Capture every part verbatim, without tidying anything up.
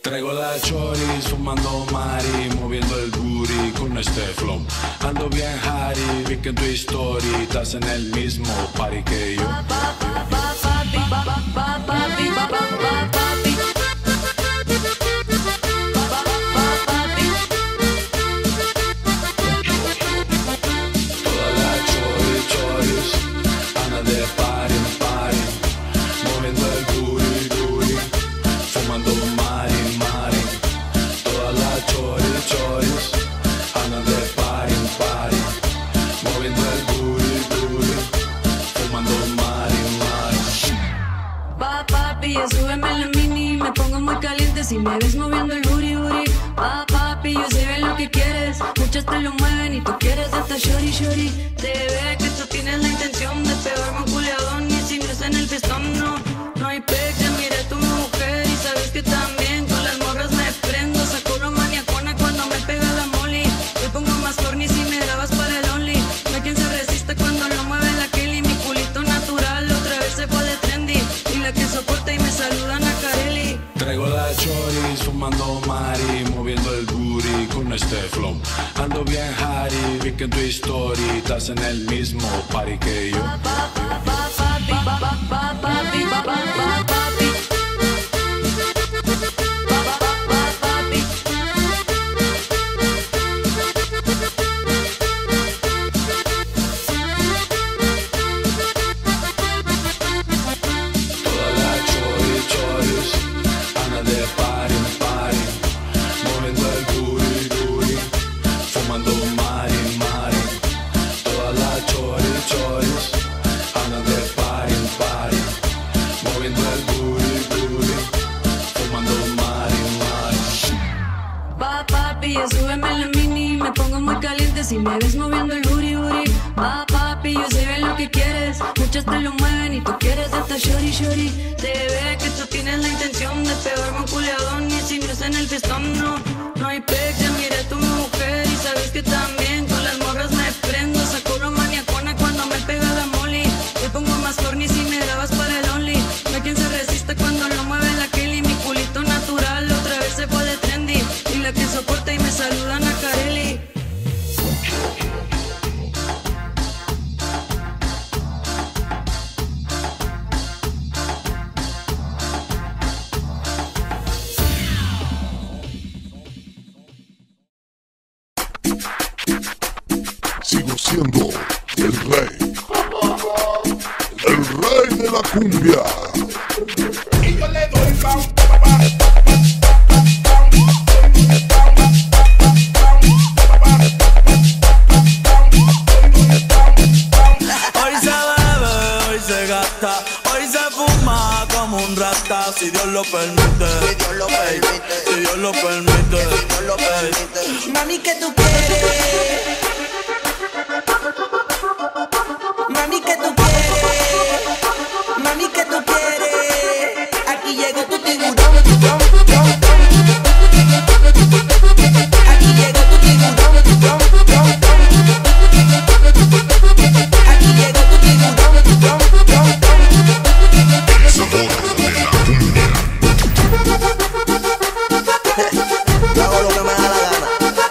Traigo la choris, fumando mari, moviendo el booty con este flow. Ando bien Harry, vi que en tu story estás en el mismo party que yo. Toda la choris, choris, anda de party en party, moviendo el booty, booty, fumando mari. Choris, choris, andan de party en party, moviendo el booty, booty, fumando mari, mari. Pa, papi, ya súbeme la mini, me pongo muy caliente si me ves moviendo el booty, booty. Pa, papi, yo sé bien lo que quieres, muchas te lo mueven y tú quieres de esta shorty, shorty. Se ve que tú tienes la intención de pegarme un culeadón y si no es en el pistón, no, no hay pecha, mira tu mujer y sabes que también con las morras me prendo, saco una maniacona cuando me pega la molly. Me pongo más horny si me grabas para el only. No hay quien se resista cuando lo mueve la Kelly. Mi culito natural otra vez se pone trendy y la que soporta y me saludan a Kareli. Traigo la choris, fumando mari, moviendo el booty con este flow. Ando bien Harry, vi que en tu story estás en el mismo party que yo. Pa, pa, pa, pa, papi, pa, pa, pa, papi, pa, pa, pa, papi. Ya súbeme la mini, me pongo muy caliente si me ves moviendo el booty, booty. Pa, papi, yo sé bien lo que quieres, muchas te lo mueven y tú quieres de esta shorty, shorty. Se ve que tú tienes la intención de pegarme un culeadón y si no es en el pistón, no, no hay pecha, mira tu mujer y sabes que también con las morras me prendo, saco una maniacona cuando me pega la molly. Me pongo más horny si me grabas para el only. No hay quien se resista cuando lo mueve la Kelly. Mi culito natural otra vez se pone trendy y la que soporta y me saludan a Kareli. Sigo siendo el rey, el rey de la cumbia. Y yo le doy pa, hoy se bebe, hoy se gasta, hoy se fuma como un rata. Si Dios lo permite, Si Dios lo permite, si Dios lo permite, si Dios lo permite. Mami, ¿qué tú quieres? Mami, ¿qué tú quieres? Mami, ¿qué tú quieres? Aquí llegó tu tiburón, tiburón, tiburón. Aquí llegó tu tiburón, tiburón, tiburón. Aquí llegó tu tiburón, tiburón, tiburón. El sabor de la cumbia. Yo hago lo que me da la gana.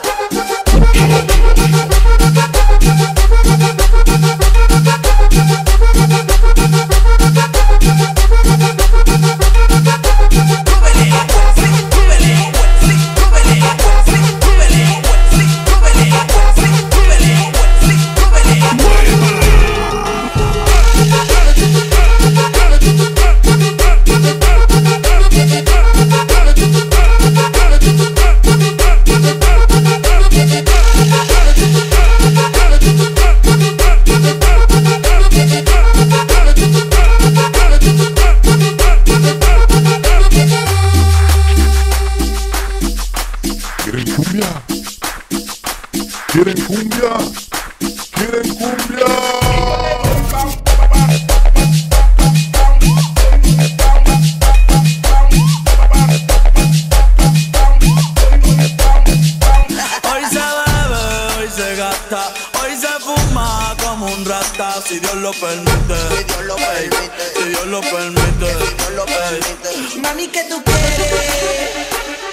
¿Quieren cumbia? ¿Quieren cumbia? ¿Quieren cumbia? hoy se bebe, hoy se gasta, hoy se fuma como un rata. Si Dios lo permite, Si Dios lo permite, si Dios lo permite, si Dios lo permite. Mami, ¿qué tú quieres?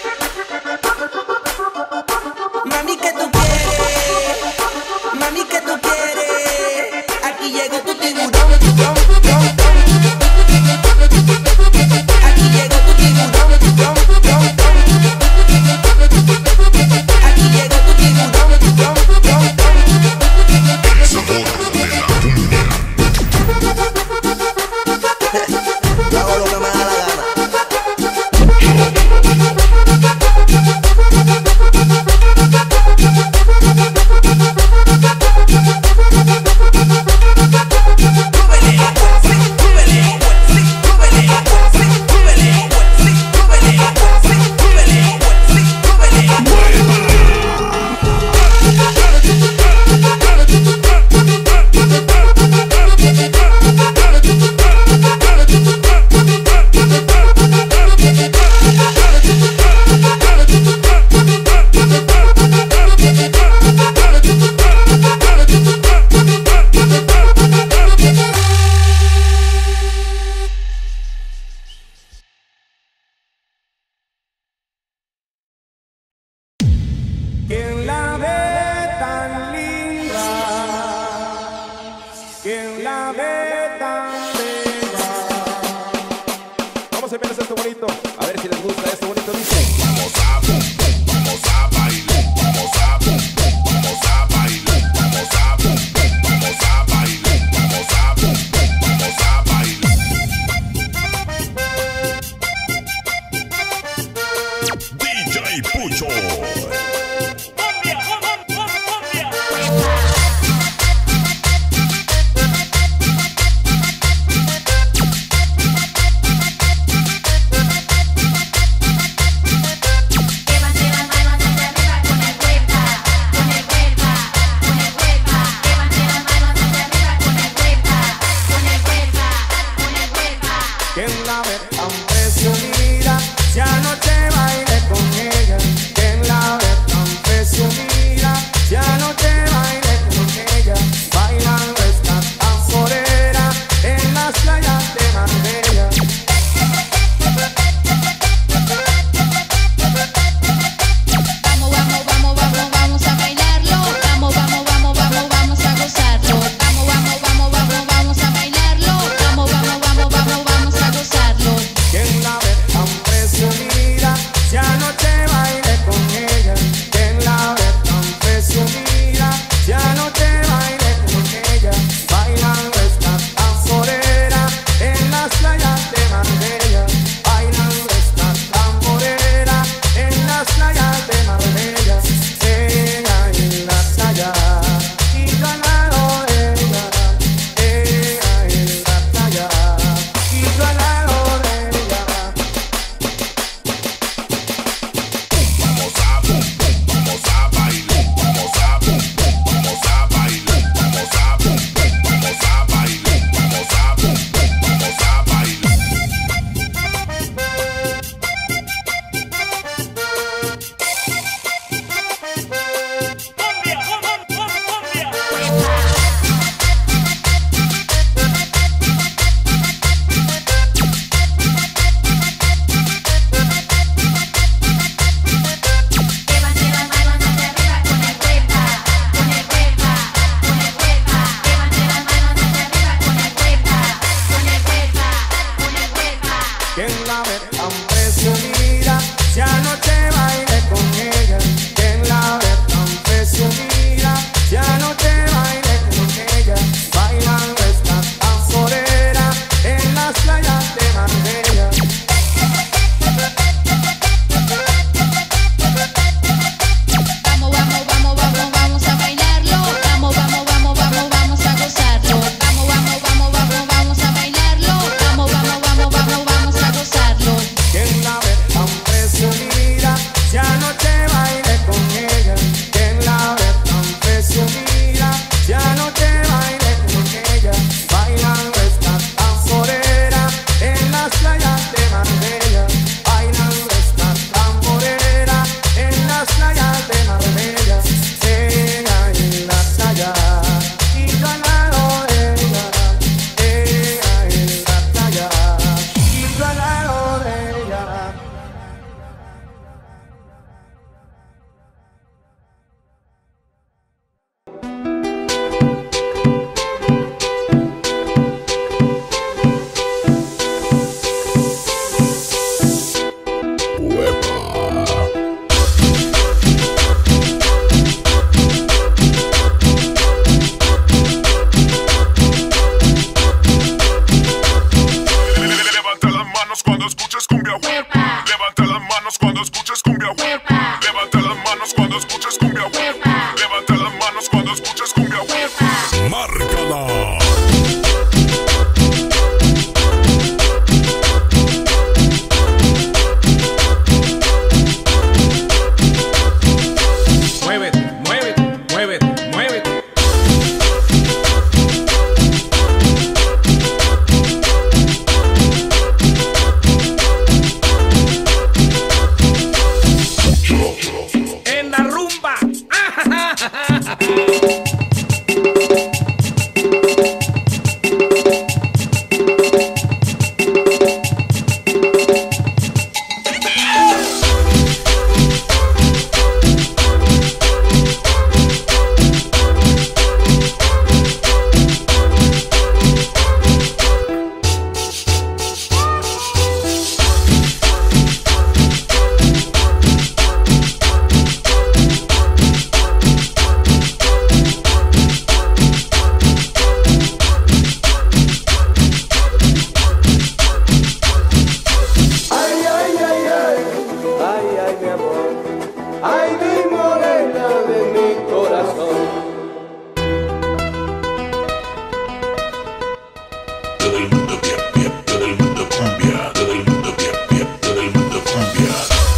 D J Pucho. mi amor, ay mi morena de mi corazón. Todo el mundo pia, pia, todo el mundo cumbia, todo el mundo pia, pia, todo el mundo cumbia.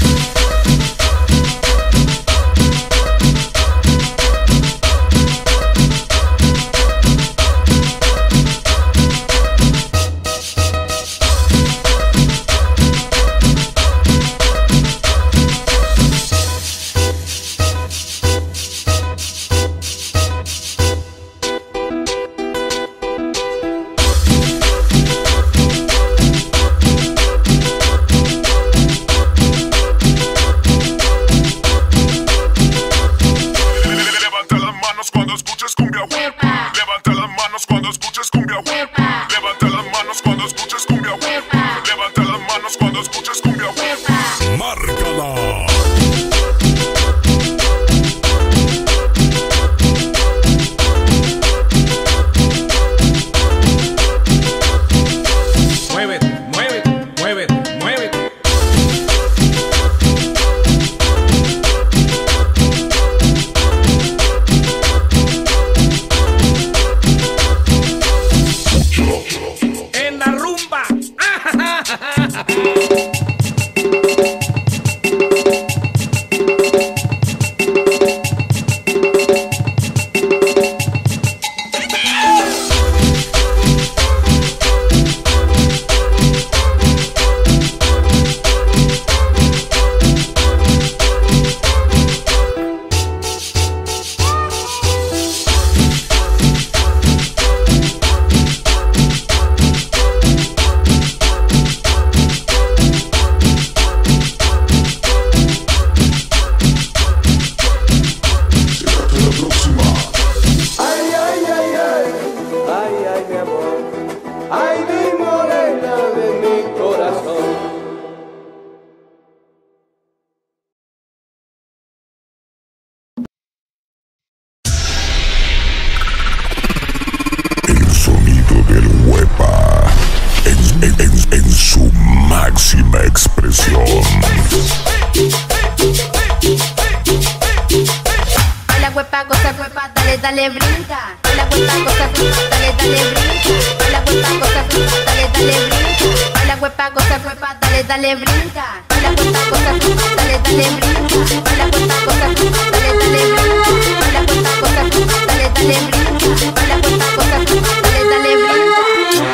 Dale brinca, baila huepa, goza, huepa, dale, dale brinca, baila huepa, goza, huepa, dale, dale brinca, baila huepa, goza, huepa, dale, dale brinca, baila huepa, goza, huepa, dale, dale brinca, baila huepa, goza, huepa, dale, dale brinca, baila huepa, goza, huepa, dale, dale brinca, baila huepa, goza, huepa, dale, dale brinca.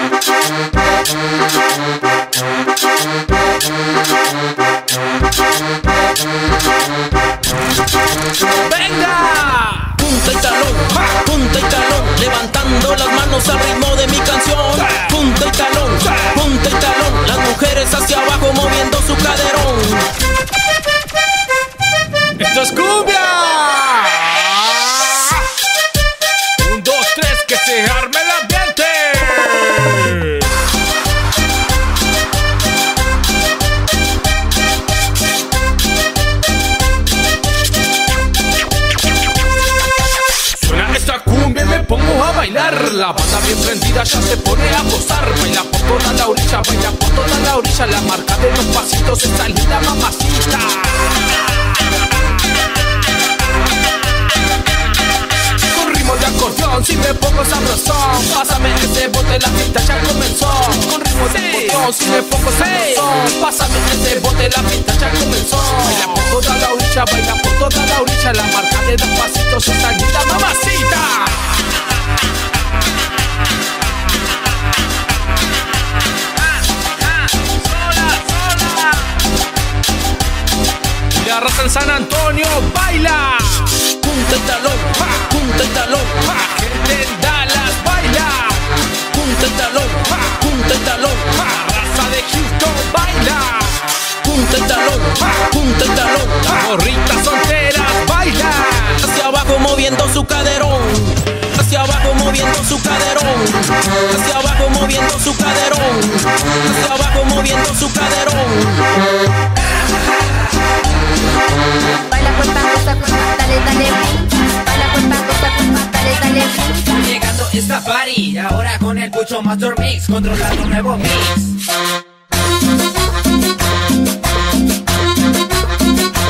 ¡Venga! Punta y talón, punta y talón, levantando las manos al ritmo de mi canción. Punta y talón, punta y talón, las mujeres hacia abajo moviendo su caderón. ¡Esto es cumbia! Un, dos, tres, que se arme el ambiente. Pongo a bailar, la banda bien prendida ya se pone a gozar. Baila por toda la orilla, baila por toda la orilla. La marca de los pasitos está linda, mamacita. Con ritmo de acordeón, si me pongo sabrosón, pásame ese bote, la fiesta ya comenzó. Con ritmo de acordeón, si me pongo sabrosón, pásame ese bote, la fiesta ya comenzó. Baila por toda la orilla, baila por toda la orilla. La marca de los pasitos está linda, mamacita. La raza en San Antonio baila. Punta y talón, punta y talón, gente en Dallas baila. Punta y talón, punta y talón, raza de Houston baila. Punta y talón, punta y talón, gorritas solteras baila. Hacia abajo moviendo su caderón, hacia abajo moviendo su caderón, hacia abajo moviendo su caderón, hacia abajo moviendo su caderón. Baila cuenta, goza, cuenta, dale, dale brinca. Baila cuenta, goza, cuenta, dale, dale brinca. Llegando esta party, ahora con el Pucho Master Mix, controlando un nuevo mix.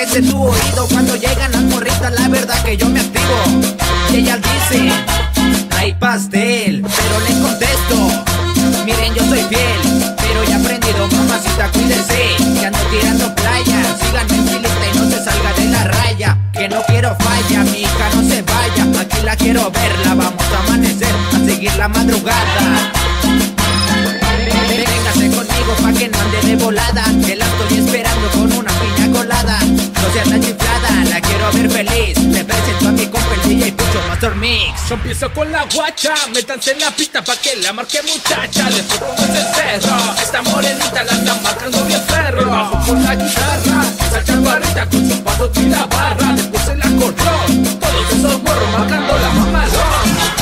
acérquese tu oído cuando llegan las morritas, la verdad que yo me activo. Y ellas dicen, hay pastel, pero les contesto, miren yo soy fiel, pero ya he aprendido, mamacita cuídese, que ando tirando playa, síganme en mi lista y no se salga de la raya, que no quiero falla, mi hija no se vaya, aquí la quiero verla, vamos a amanecer, a seguir la madrugada. Véngase conmigo pa' que no ande de volada, que la estoy esperando con una piña colada. No sea tan chiflada, la quiero ver feliz. Le presento a mi compa el D J Pucho Master Mix. Yo empiezo con la guacha, métanse en la pista pa' que la marque muchacha. Les pongo ese cerro, esta morenita la están marcando bien ferro. Bajo con la guitarra, esa chaparrita con sus pasos y la barra. Después el acordeón, todos esos morros marcando la mamalón.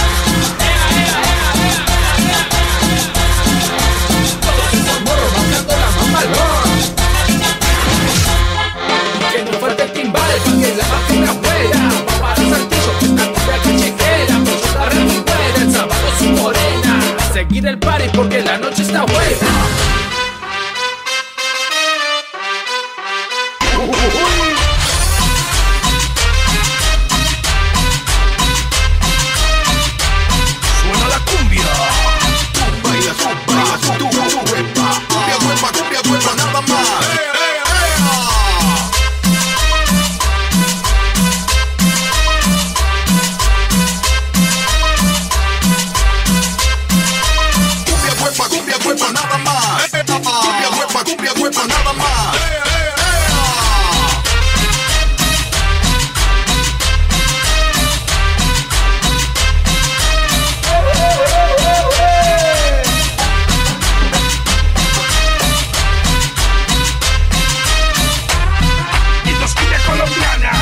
Que no falte el timbal, pa' que la baje la fuera. Papá de saltillo, que esta cumbia callejera. Mucho la recuera, el sábado su morena. A seguir el party porque la noche está buena. Suena la cumbia. Baila, baila, tu huepa. Cumbia, huepa, cumbia, huepa, nada más. Cumbia, huepa, nada más. Cumbia, huepa, cumbia, huepa, nada más. Esto es cumbia colombiana.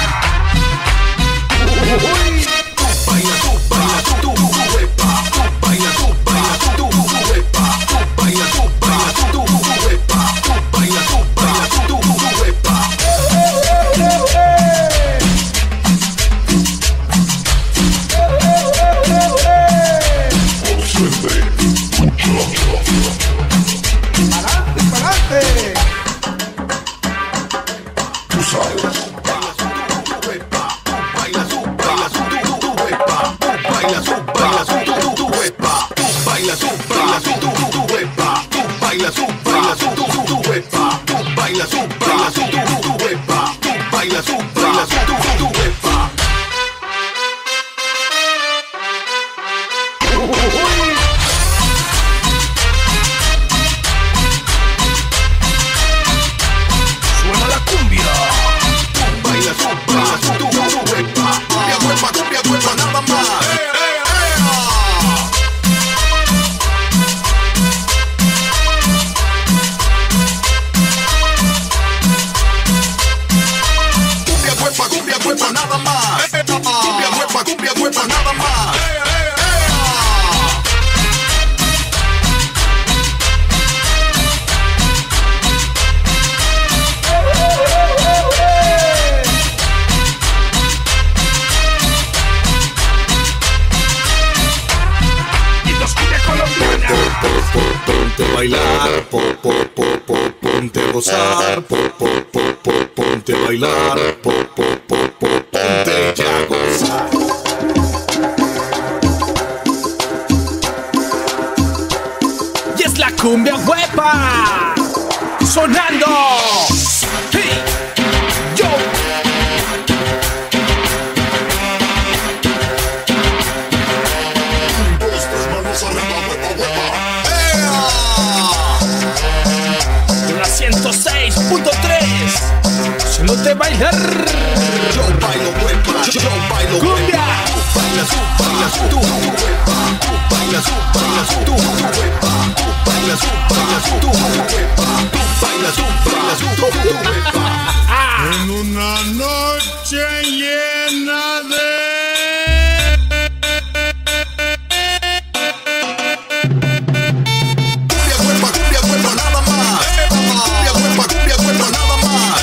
Tú baila, tú baila, tú, tú, tú, huepa. Tú baila, tú baila, tú, tú, tú, huepa. Tú baila, tú baila, tú, tú, tú, huepa. Tú baila, tú baila, tú, tú, tú, huepa. Pa'lante, pa'lante. Tú sabes. Huepa. Tú baila, tú baila, tú, tú, tú, huepa. Tú baila, tú baila, tú, tú, tú, huepa. Tú baila, tú baila, tú, tú, tú, huepa. Tú baila, tú baila, tú, tú, tú, huepa. Tú baila, tú baila, tú, tú, tú, huepa. Tú baila, tú baila, tú, tú, tú, huepa. Suena la cumbia. Tú baila, tú baila, tú, tú, tú, huepa. Cumbia, huepa, cumbia, huepa, nada más. Cumbia, huepa, cumbia, huepa, nada más. Cumbia, huepa, cumbia, huepa, nada más. Esto es cumbia colombiana. Ponte a bailar, po, po, po, po, ponte a gozar, po, po, po, po, ponte a bailar, po, po, po, po, ponte ya a gozar. Y es la cumbia huepa sonando. Hey, yo. La ciento seis punto tres. Solo te bailar. Yo bailo huepa, yo bailo Cumbia. Tú bailas, tú bailas, tú, tú, huepa. Tú bailas, tú bailas, tú, tú, huepa. Tú bailas, tú bailas, tú, tú, huepa. Tú bailas, tú bailas, tú, tú, huepa. En una noche llena de Cumbia, huepa, cumbia, huepa, nada más. Cumbia, huepa, cumbia, huepa, nada más.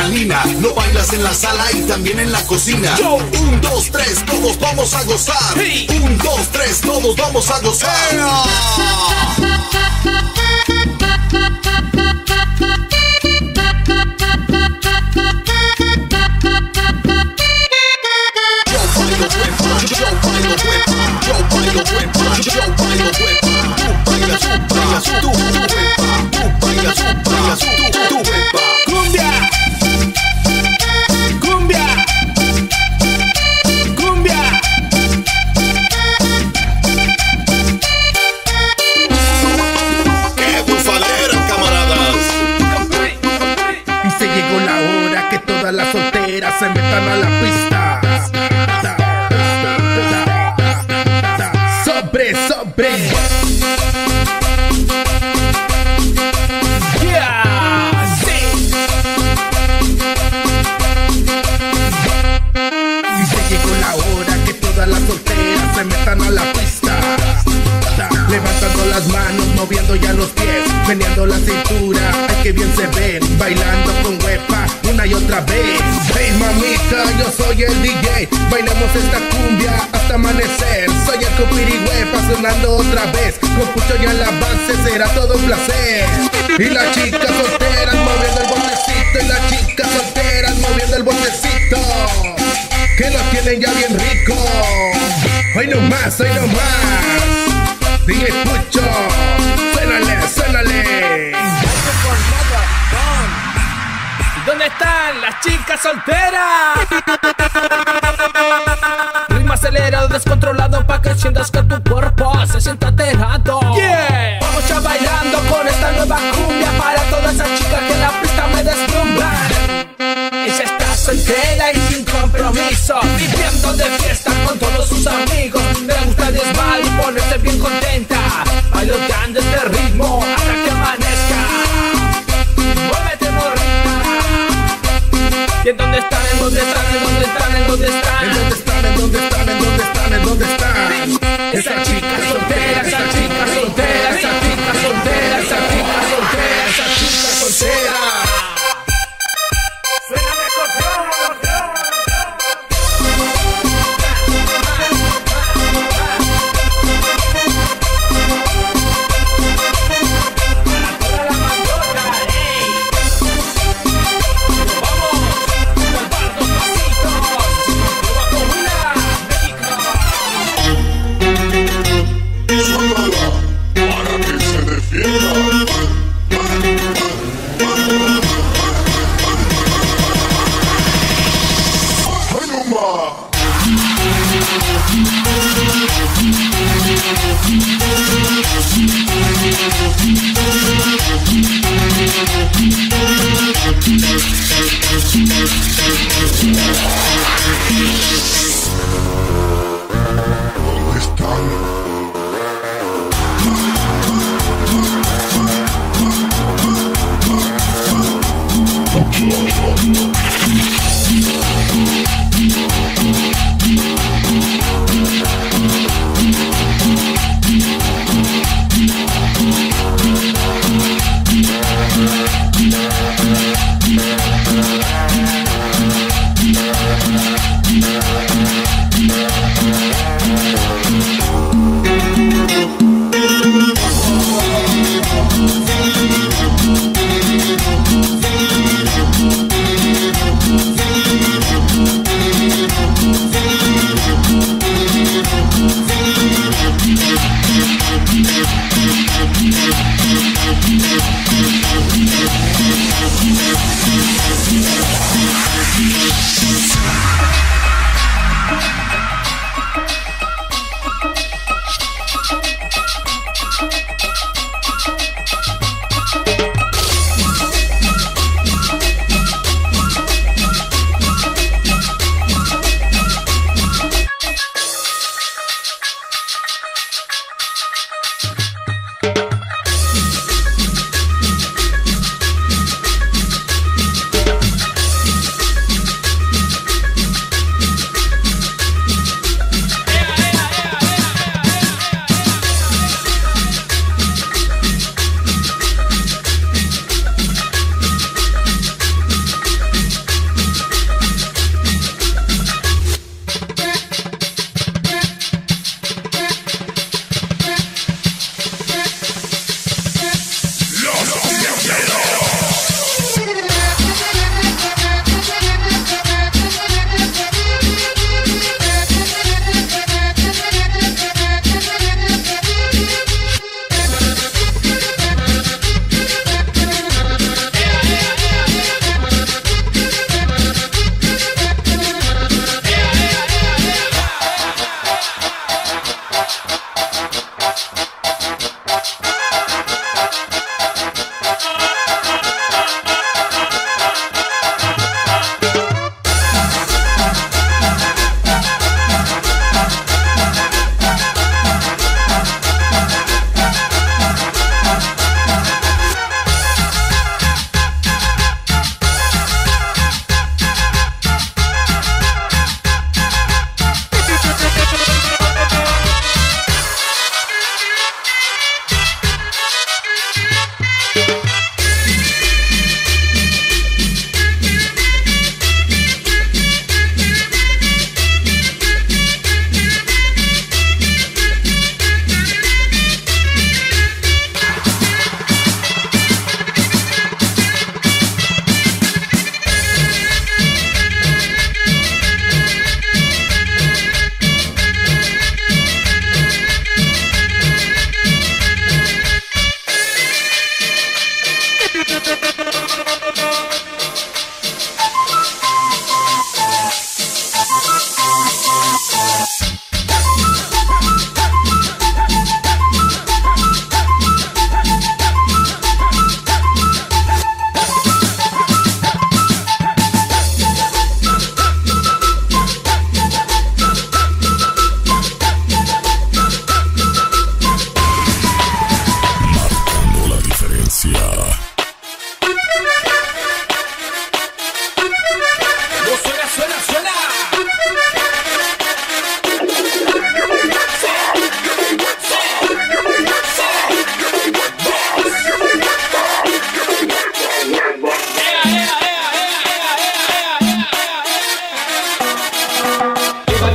adrenalina. Lo bailas en la sala y también en la cocina. Yo. Un, dos, tres, todos vamos a gozar. Hey. Un, dos, tres, todos vamos a gozar. Hey. Las solteras se metan a la pista. Sobre, sobre. Yeah, sí. Dice llegó la hora que todas las solteras se metan a la pista. Levantando las manos, moviendo ya los pies, meneando la cintura, ay que bien se ven, bailando con huepa una y otra vez. Hey mamita, yo soy el D J, bailemos esta cumbia hasta amanecer. Soy el copirigüepa sonando otra vez, con pucho y a la base será todo un placer. Y las chicas solteras moviendo el botecito, y las chicas solteras moviendo el botecito, que lo tienen ya bien rico. Hoy no más, hoy no más. D J Pucho, suénale, suénale. ¿Dónde están las chicas solteras? Ritmo acelerado, descontrolado, pa' que sientas que tu cuerpo se sienta alterado. Yeah. Vamos ya bailando con esta nueva cumbia para todas esas chicas que en la pista me deslumbran. Ella está soltera y sin compromiso, viviendo de fiesta con todos sus amigos. Le gusta el desvalo y ponerse bien contenta, bailando este ritmo hasta que amanezca. Muévete, morrita. ¿Y en dónde están? ¿En dónde están? ¿En dónde están? ¿En dónde están? ¿En dónde están? ¿En dónde están? ¿En dónde están? ¿En dónde están? Esa chica soltera, esa chica soltera, esa chica soltera, esa chica soltera, esa chica soltera. Suéname acordeón.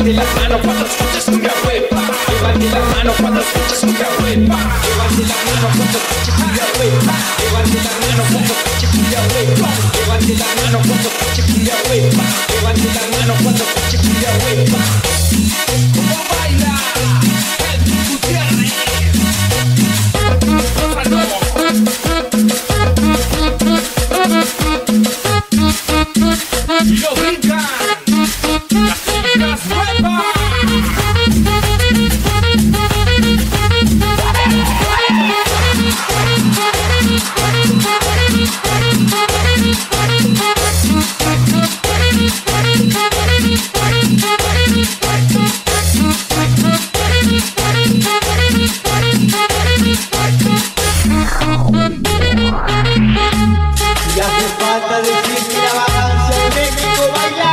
Levante las manos cuando escuches cumbia huepa. Levante las manos cuando escuches cumbia huepa. Levante las manos cuando escuches cumbia huepa. Levante las manos cuando escuches cumbia huepa. Levante las manos cuando escuches cumbia huepa. Levante las manos cuando escuches cumbia huepa. ¿Cómo baila? El Gutiérrez. Y lo brincan las chicas huepas. Y hace falta decir que la vacancia en México baila.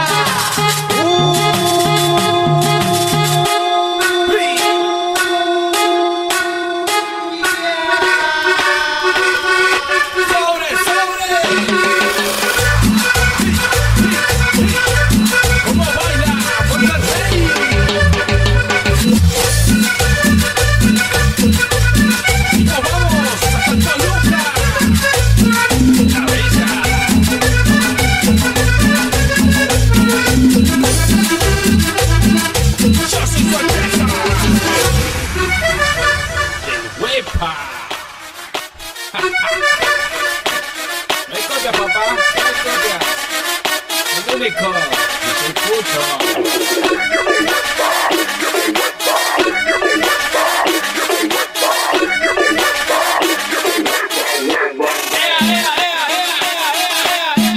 ¡Sobre, sobre! ¿Cómo baila? ¡Ponte al rey! ¡Y nos vamos a Santa Luca! ¡La bella! ¡Yo soy su alteza! ¡El huepa! No hay copia, papá, no hay copia. Es único, y soy puto. ¡Ea, ea, ea, ea, ea, ea,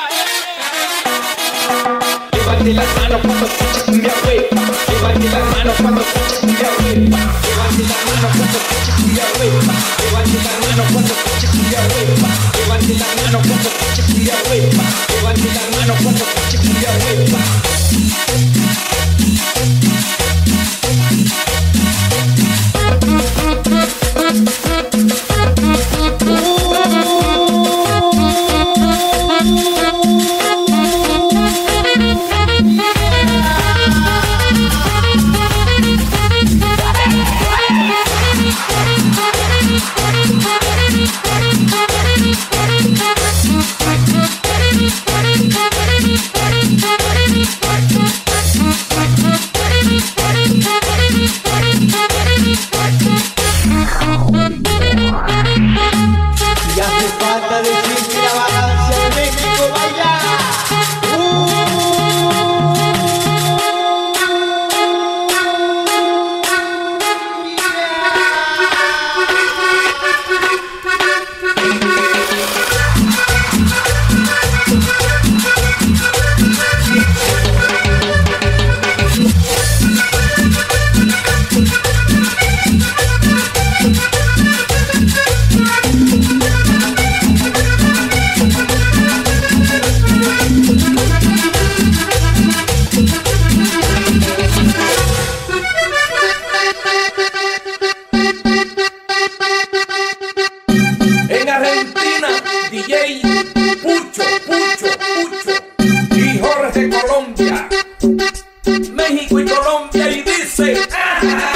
ea! Levante las manos cuando escuches cumbia huepa. Levante las manos cuando escuches cumbia huepa. Levante las manos cuando escuches cumbia huepa. Levante las manos cuando escuches cumbia huepa. Levante las manos cuando escuches cumbia huepa. Levante las manos cuando escuches cumbia huepa. Y hace falta decir que la vacancia en México baila. En Argentina, D J Pucho, Pucho, Pucho y Jorge Colombia. México y Colombia y dice ¡ah!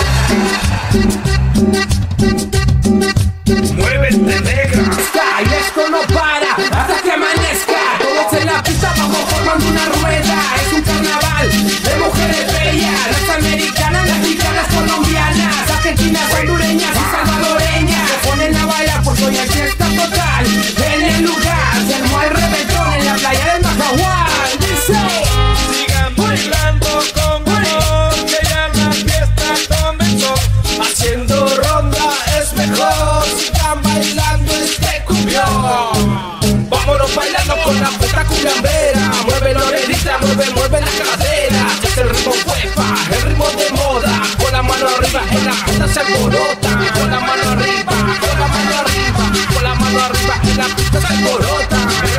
¡Muévete, negra! Y esto no para hasta que amanezca. Todos en la pista vamos formando una rueda. Es un carnaval de mujeres bellas. Las americanas, las mexicanas, colombianas, argentinas, hondureñas y salvadoreñas. Se ponen a bailar porque hoy hay fiesta total. En el lugar se armó el reventón en la playa del Majahual. Dice: Sigan bailando con amor, que ya la fiesta comenzó. Haciendo ronda es mejor. Sigan bailando este cumbión. Vámonos bailando con la puta cumbiambera. Mueve la orejita, mueve, mueve la cadera. Es el ritmo huepa, el ritmo de moda. Con la mano arriba en la pista se alborota. Con la mano arriba, con la mano arriba, con la mano arriba en la pista se alborota.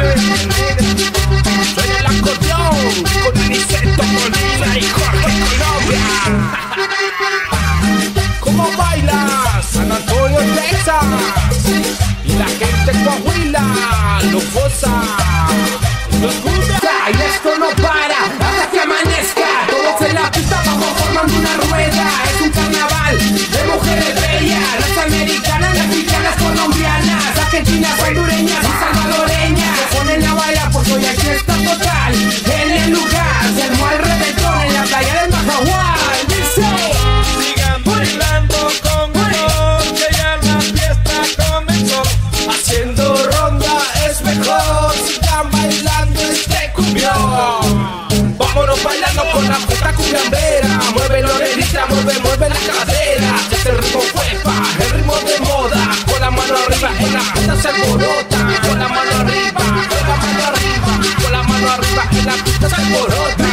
Suena el acordeón con Aniceto Molina y Jorge Colombia. ¿Cómo baila San Antonio, Texas? Y la gente de Coahuila lo goza. Los cumbia. Y esto no para hasta que amanezca. Todos en la pista vamos girando una rueda, es un carnaval de mujeres bellas, las americanas, mexicanas, colombianas, argentinas, hondureñas y salvadoreñas. Se ponen a bailar porque hoy hay fiesta total en el lugar, se armó el reventón en la playa del Majahual. Dice, sigan bailando con honor, que ya la fiesta comenzó. haciendo ronda es mejor, sigan bailando este cumbión. Vámonos bailando con la puta cumbiambera, mueve la orejita, mueve, mueve la cadera. Este es el ritmo huepa, el ritmo de moda, con la mano arriba en la pista se alborota. Con la mano arriba, con la mano arriba, con la mano arriba en la pista se alborota.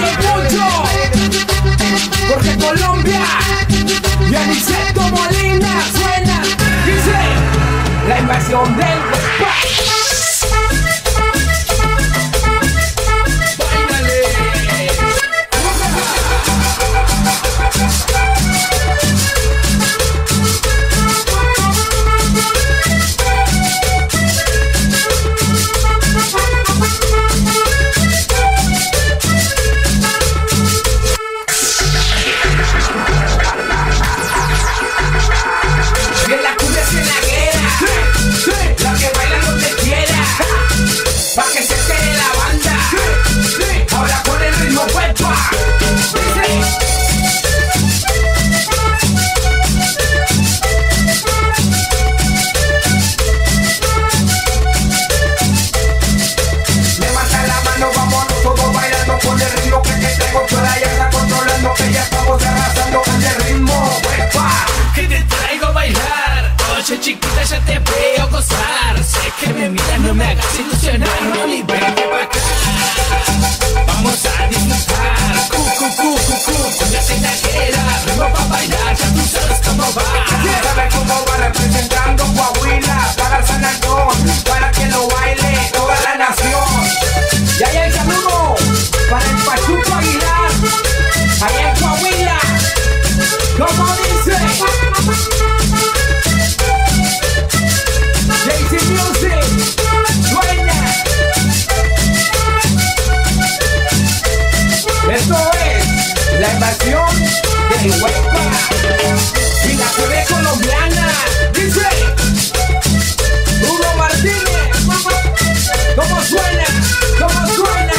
Porque Colombia y Aniceto Molina suena, dice, la invasión del país. Chiquita, ya te veo gozar. Sé que me miras, no me hagas ilusionar. Mami, vente pa' acá, vamos a disfrutar. Cu, cu, cu, cu, cu, con la cenaguera, ritmo pa' bailar, ya tú sabes cómo va. ¿Sabes cómo va? Representando Coahuila para el San Antón, para que lo baile toda la nación. Y ahí el saludo para el Pachuco Aguilar, allá en Coahuila. ¿Cómo dice? J C Music, sueña. Esto es la invasión del Huepa y la T V colombiana. Dice Hugo Martínez, ¿cómo suena? ¿Cómo suena?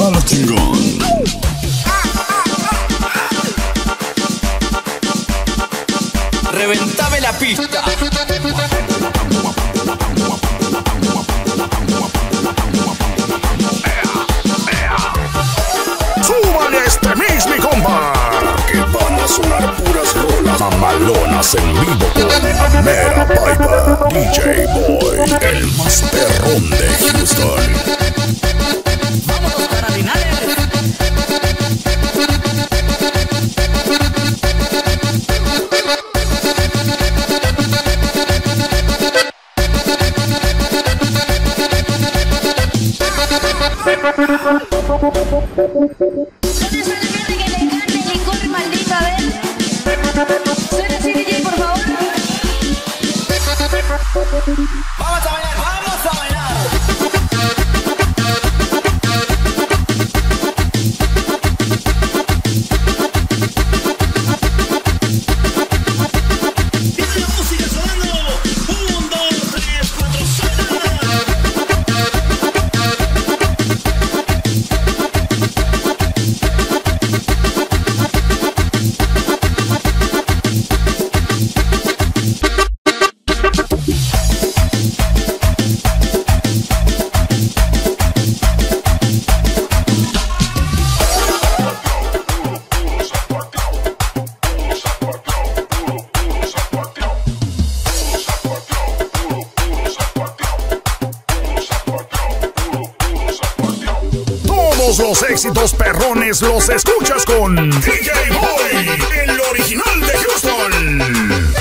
Jala chingón. Reventame la pista. Súbale este mismo compa, que van a sonar puras rolas mamalonas en vivo con Mera Piper, D J Boy, el más perrón de Houston. ¡Vámonos, carabinales! ¿Dónde está la gente que le encanta el licor, maldito? A ver. Suena así, D J, por favor. ¡Vamos a bailar! ¡Vamos a bailar! Los éxitos perrones los escuchas con D J Boy, el original de Houston.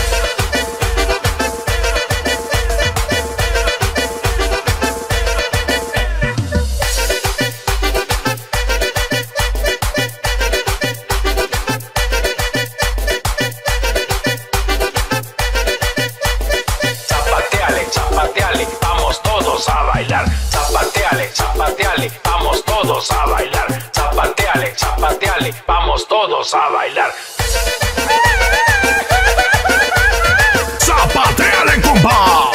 Zapateale, zapateale, vamos todos a bailar. Zapateale, zapateale, vamos todos a bailar. Zapateale, zapateale, vamos todos a bailar. ¡Zapateale, compa!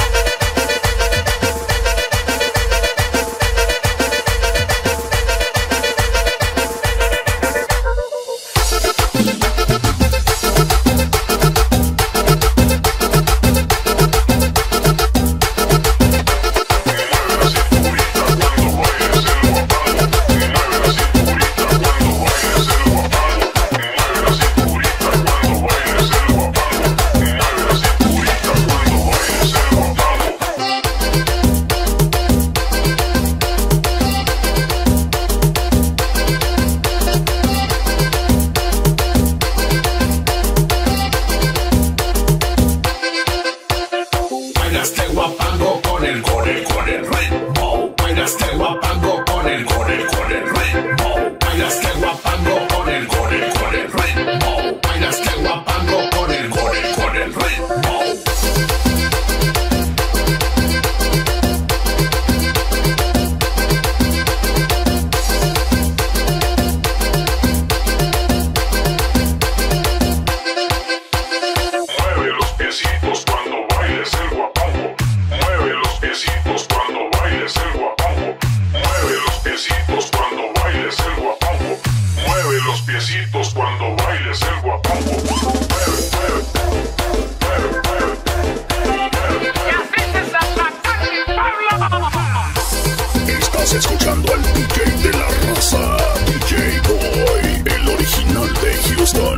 Escuchando al D J de la raza, D J Boy, el original de Houston.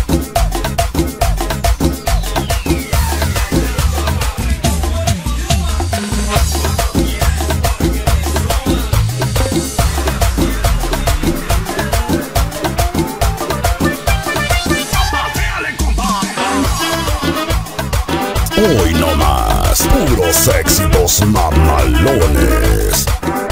los éxitos mamalones.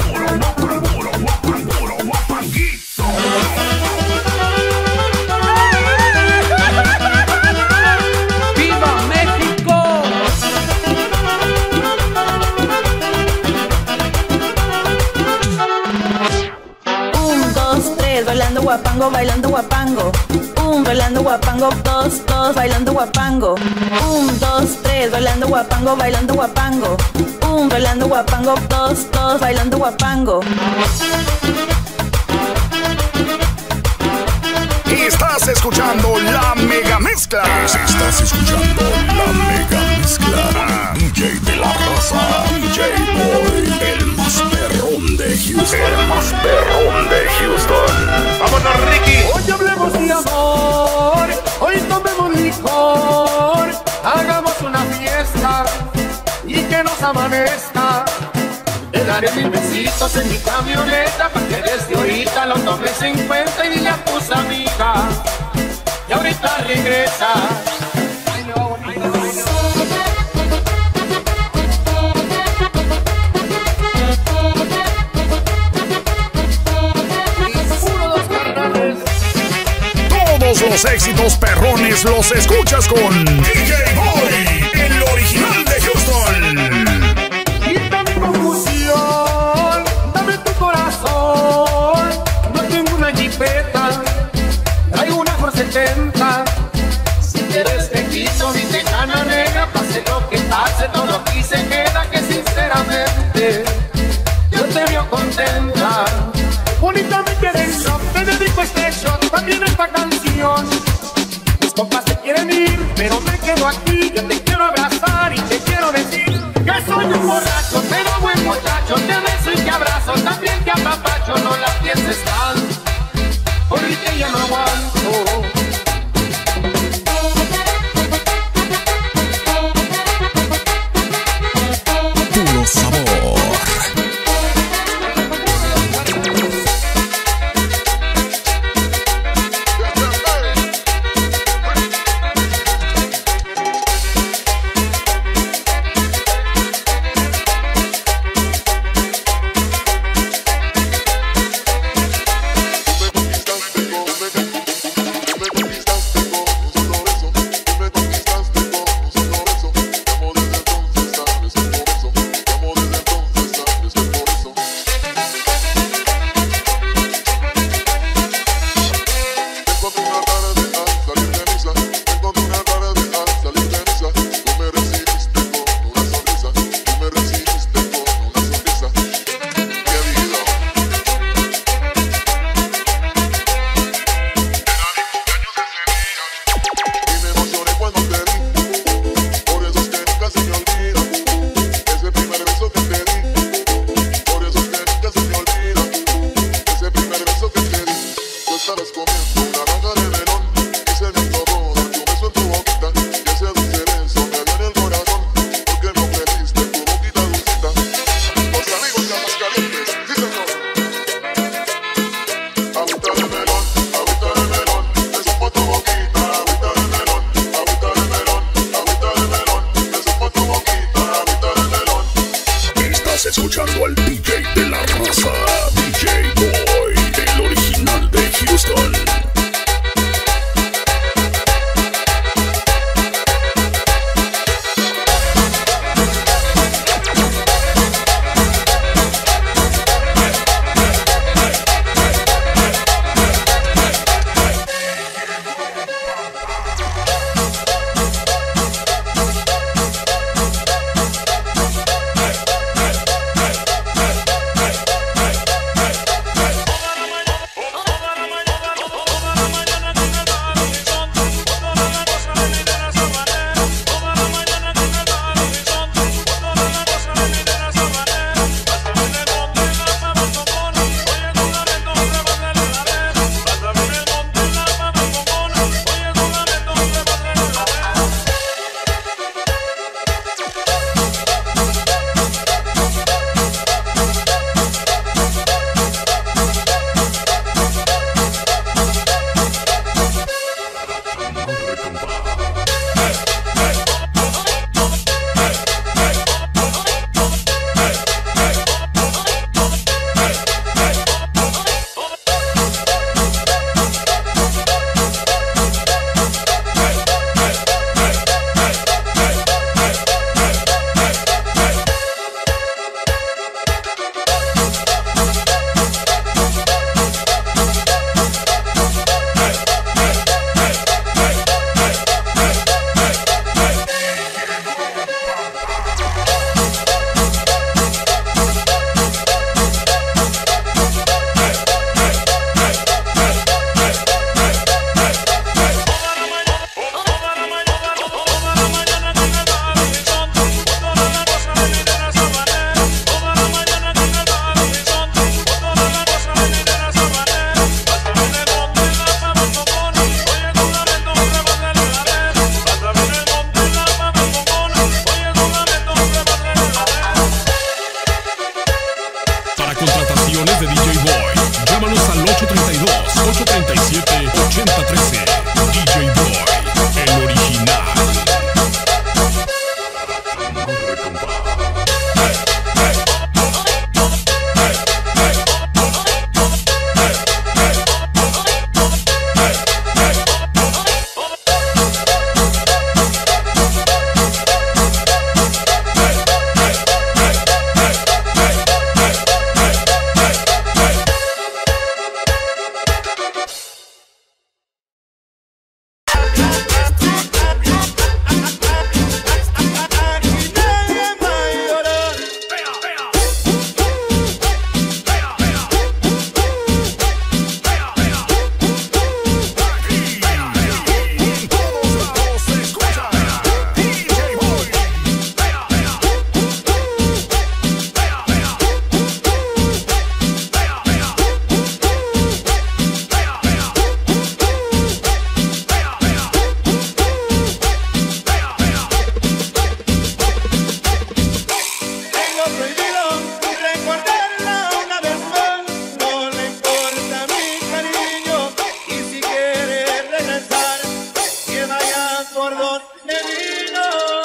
¡Viva México! Un, dos, tres, bailando guapango, bailando guapango. Un, bailando guapango, dos, dos, bailando guapango. Un, dos, tres, bailando guapango, bailando guapango. Un, bailando guapango, dos, dos, bailando guapango. Estás escuchando la mega mezcla. Estás escuchando la mega mezcla. D J de la raza, D J Boy, el más perrón de Houston. El más perrón de Houston. ¡Vámonos, Ricky! Hoy hablemos de amor, hoy tomemos licor, hagamos una fiesta y que nos amanezca. Te daré mil besitos en mi camioneta para que desde ahorita lo tomes en cuenta y dile a tus amigas y ahorita regresa. I know, I know, I know. Todos los éxitos perrones los escuchas con D J Boy, el original de Houston. Quita mi confusión, dame tu corazón. No tengo una jipeta, traigo una por setenta. Si quieres te quito mi tejana negra, pase lo que pase, todo aquí se queda, que sinceramente yo te veo contenta. Bonita me quieren yo, te dedico este shot, también esta canción. Mis compas se quieren ir, pero me quedo aquí. Yo te quiero abrazar y te quiero decir que soy un borracho, pero buen muchacho. Te beso y te abrazo, también te apapacho. No la pienses tanto, ahorita ya no aguanto. Puro sabor. por donde vino.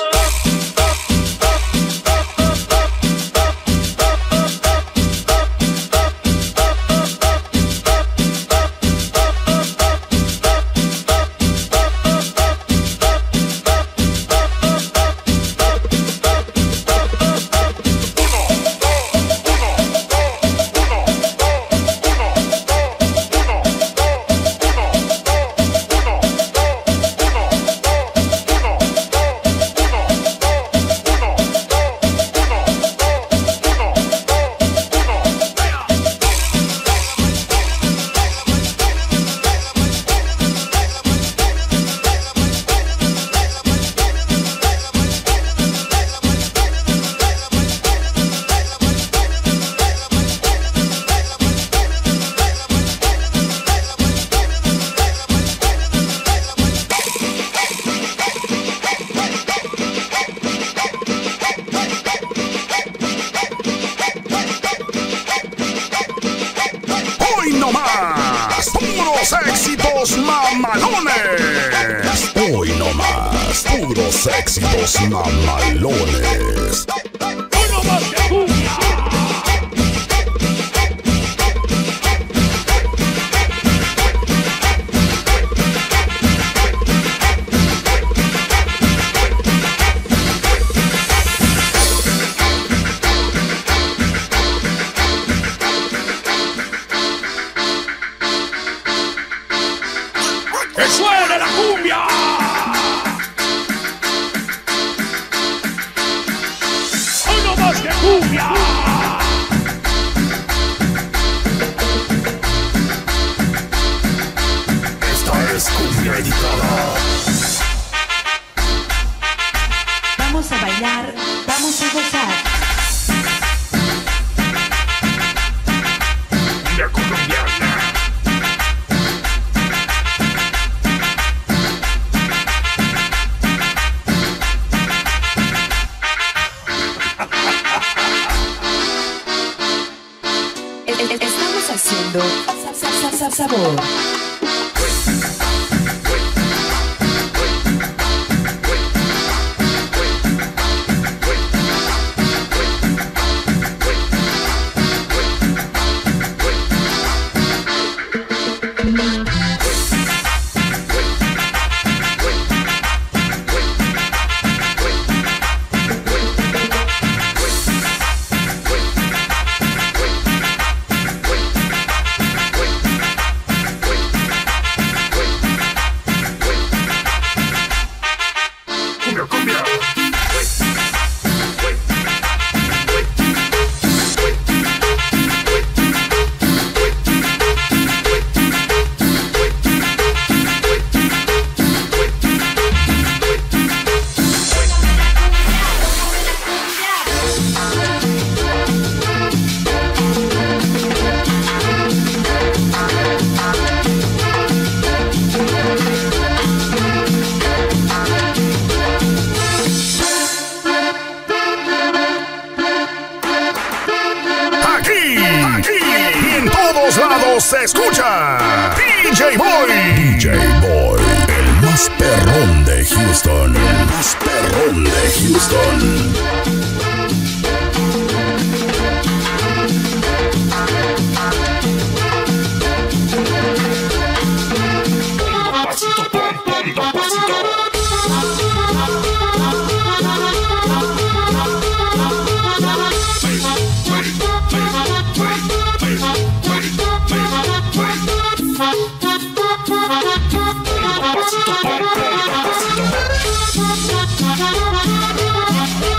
Éxitos mamalones. Hoy no más, puros éxitos mamalones. Hoy no más que cumbia. ¡Que suene la cumbia! ¡Hoy no más que cumbia! Esta es cumbia editada. Vamos a bailar, vamos a gozar. Cumbia colombiana. Estamos haciendo sa- sa- sa- sabor. Se escucha D J Boy, D J Boy, el más perrón de Houston, el más perrón de Houston. Pasito,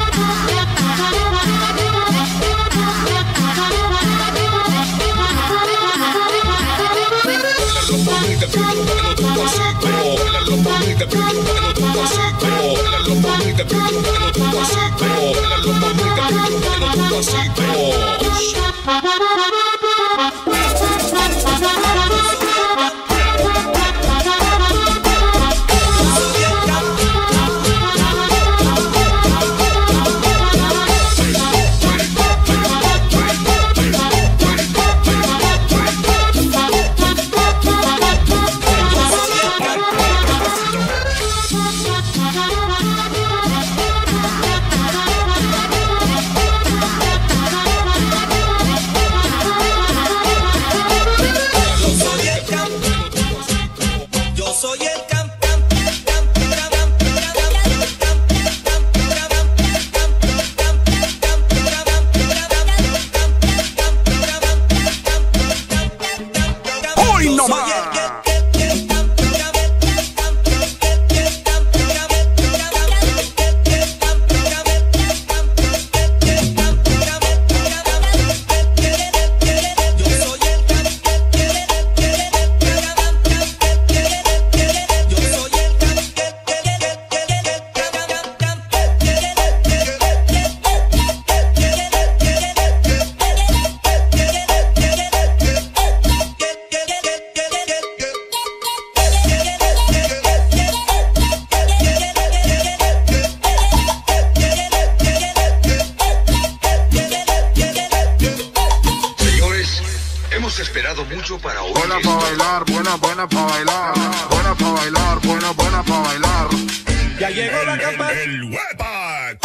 mucho para oír. Buena para bailar, buena, buena para bailar. Buena para bailar, buena, buena para bailar. Ya llegó la campana. El Wepac.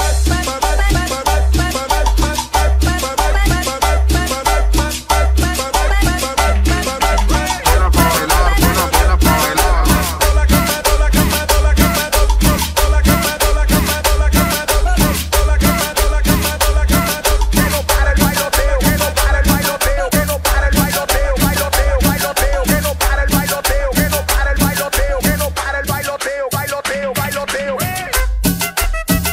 Bailoteo, bailoteo, bailoteo, bailoteo.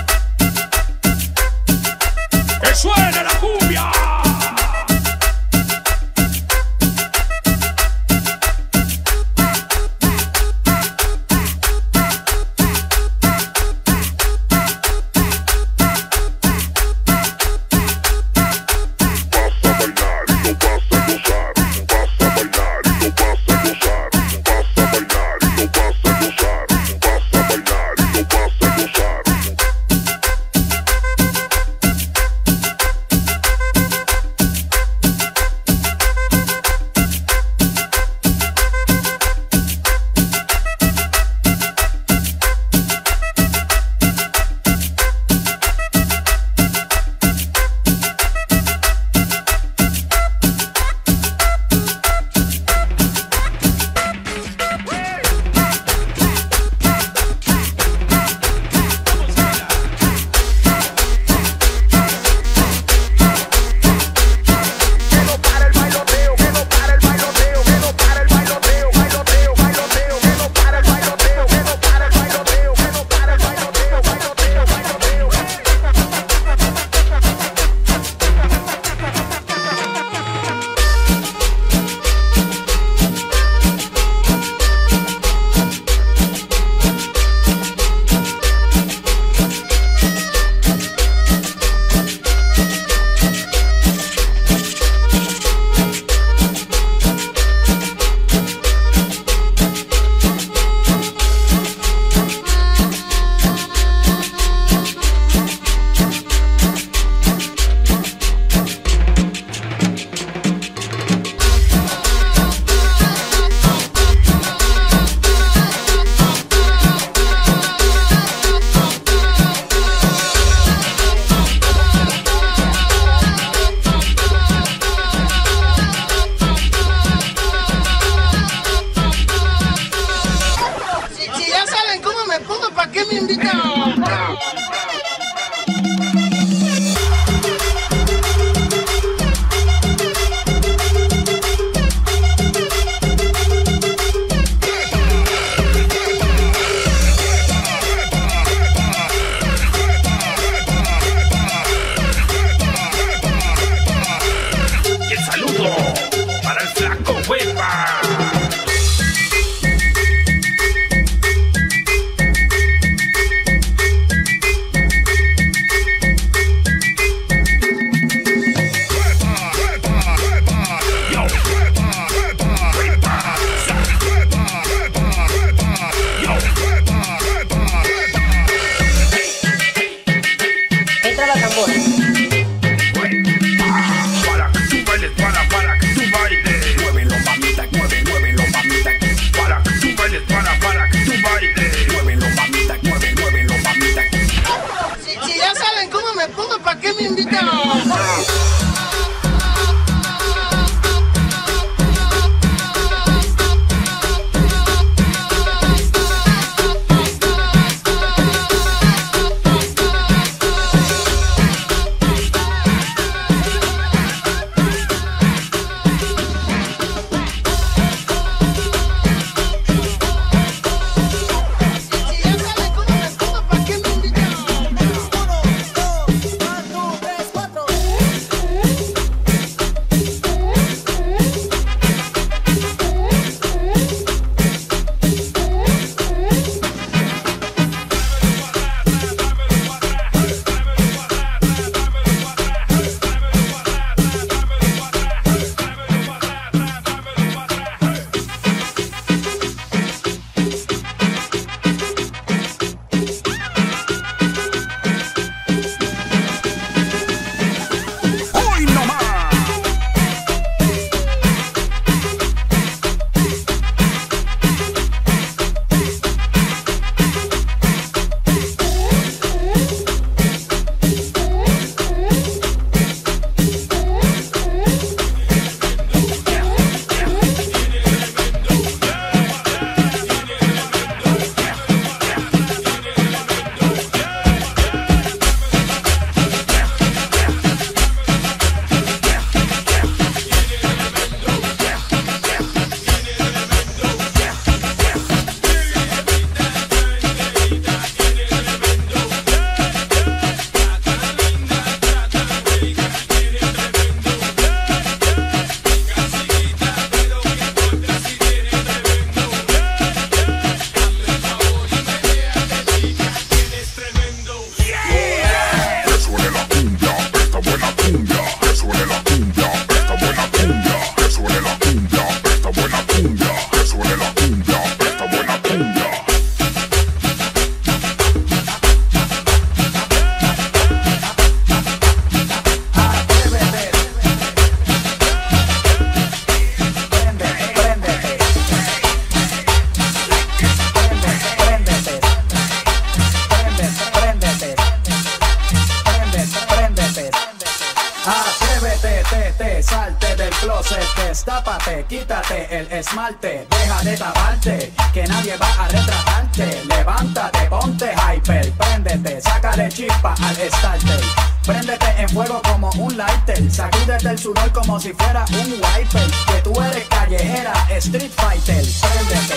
Quítate, quítate el esmalte, deja de taparte, que nadie va a retratarte. Levántate, ponte hyper, préndete, sácale chispa al starter. Préndete en fuego como un lighter, sacúdete el sudor como si fuera un wiper. Que tú eres callejera, street fighter. Préndete,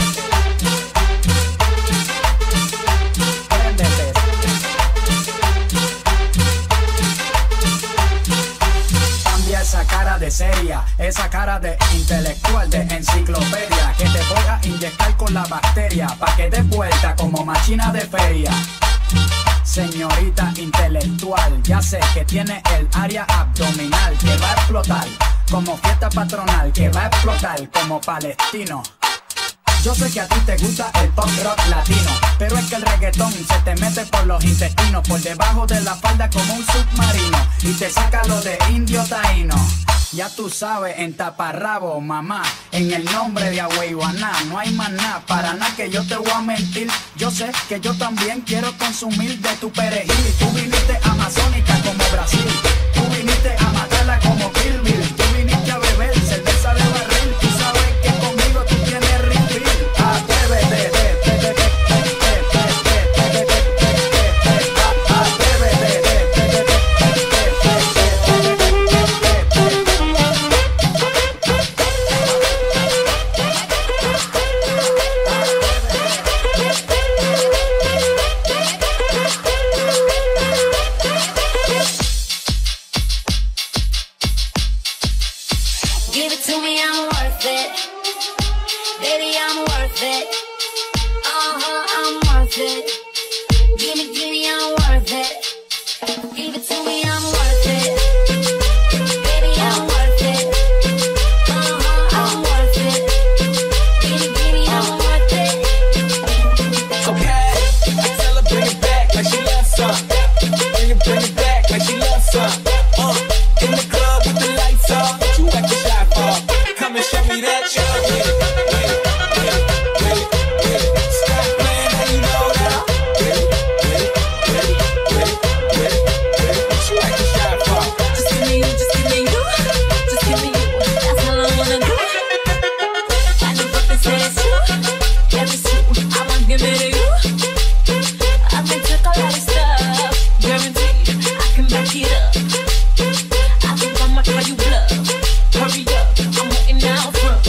préndete. Cambia esa cara de seria, esa cara de intelectual, de enciclopedia, que te voy a inyectar con la bacteria, pa' que des vuelta como máquina de feria. Señorita intelectual, ya sé que tiene el área abdominal que va a explotar como fiesta patronal, que va a explotar como palestino. Yo sé que a ti te gusta el pop rock latino, pero es que el reggaetón se te mete por los intestinos, por debajo de la falda como un submarino, y te saca lo de indio taíno. Ya tú sabes, en taparrabo, mamá, en el nombre de Agüeyuaná, no hay más nada, para nada que yo te voy a mentir. Yo sé que yo también quiero consumir de tu perejil. Tú viniste amazónica como Brasil, tú viniste a matarla como Kill Bill, tú viniste a beber cerveza de barril. Tú sabes que conmigo tú tienes refill. Atrévete, Give it to me, I'm worth it. Baby, I'm worth it. Uh-huh, I'm worth it. Give me, give me, I'm worth it. Give it to me, I'm worth it. Baby, I'm worth it. Uh-huh, I'm worth it. Give me, give me, I'm worth it. Okay, I tell her bring it back like she loves some. Bring it, bring it back like she loves some. Uh, in the club with the lights off. What you acting shy for? Come and show me that you're with it. With it, with it, with it, with it. Stop playing, now you know that I'm with it, with it, with it, with it, with it, with it. What you acting shy for? Just give me you, just give me you. Just give me you, that's all I wanna do. I know what they say it's you. Yeah, it's you, I wanna give it to you. I've been took a lot of stuff, guaranteed I can back it up. I think I'ma call you bluff. Hurry up, I'm waiting out front.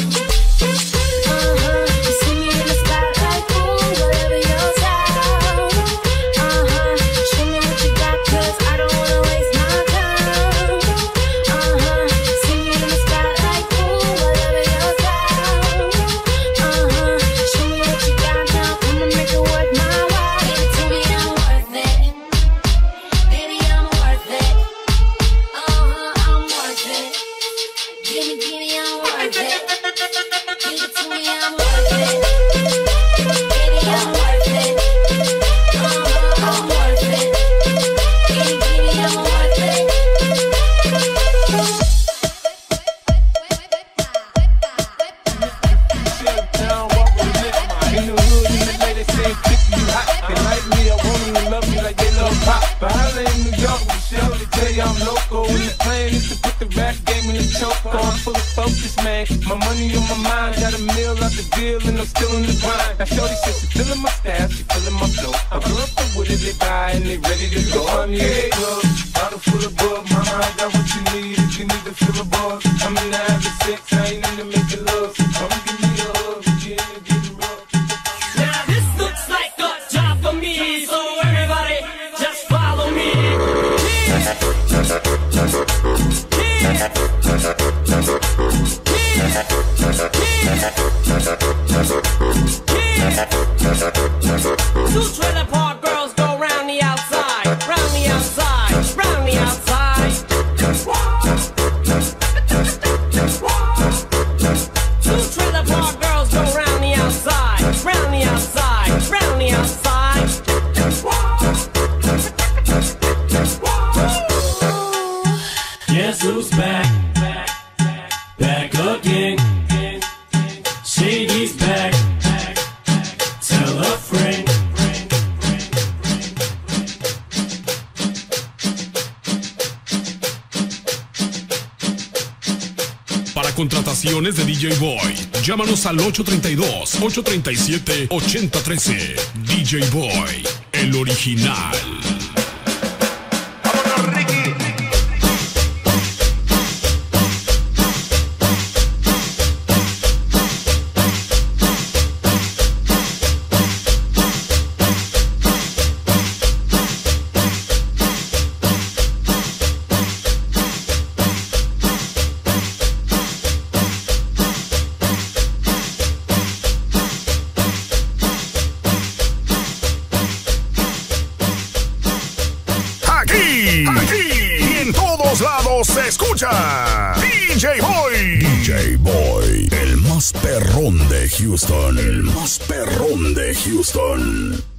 Uh-huh, you see me in the spotlight, ooh, whatever your style. Uh-huh, show me what you got, 'cause I don't wanna waste my time. Uh-huh, see me in the spotlight, ooh, whatever your style. Uh-huh, show me what you got now, come and make it worth my while. Give it to me, I'm worth it. Baby, I'm worth it. Uh-huh, I'm worth it. Give me, give me, I'm worth it. Give it to me, I'm worth it. Baby, I'm worth it. Uh-huh, I'm worth it. Give me, give me, I'm worth it. Down, walk with it. In the hood, in the lady saying, "Kick you hot." They like me, I want me, love me like they love pop. But holla in New York, Michelle, they tell you I'm local. And the plan is to put the rap game in the choke. I'm full of focus, man. My money on my mind, got a meal out the deal, and I'm still in the grind. Now shorty says she feeling my style, she feeling my flow. I grew up the wood, they buy, and they ready to go. I'm here, club, bottle full of bug. Mama, I got what you need if you need to feel a buzz. I'm in the having sex, I ain't into making love. So come give me a hug, get in and get rough. Now this looks like a job for me, so everybody just follow me. Two trailer park girls go round the outside, round the outside, round the outside. Two trailer park girls go round the outside, round the outside, round the outside. Guess who's back? Back again. Shady's back. Tell a friend. contrataciones de D J Boy. Llámanos al ocho tres dos, ocho tres siete, ocho cero uno tres. D J Boy, el original. Aquí y en todos lados se escucha D J Boy. D J Boy, el más perrón de Houston. El más perrón de Houston.